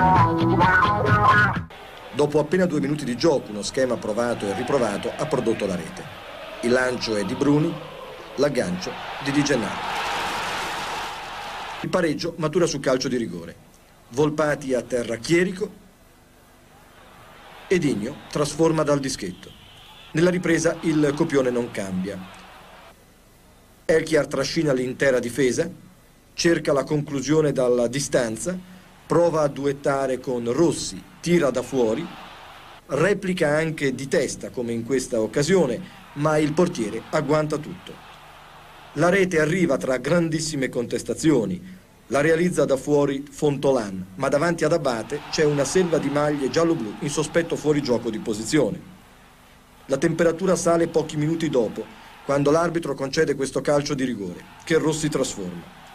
Dopo appena 2 minuti di gioco, uno schema provato e riprovato ha prodotto la rete. Il lancio è di Bruni, l'aggancio di Di Gennaro. Il pareggio matura su calcio di rigore. Volpati atterra Chierico e Digno trasforma dal dischetto. Nella ripresa il copione non cambia. Elchiar trascina l'intera difesa, cerca la conclusione dalla distanza, prova a duettare con Rossi, tira da fuori, replica anche di testa come in questa occasione, ma il portiere agguanta tutto. La rete arriva tra grandissime contestazioni, la realizza da fuori Fontolan, ma davanti ad Abate c'è una selva di maglie giallo-blu in sospetto fuorigioco di posizione. La temperatura sale pochi minuti dopo, quando l'arbitro concede questo calcio di rigore, che Rossi trasforma.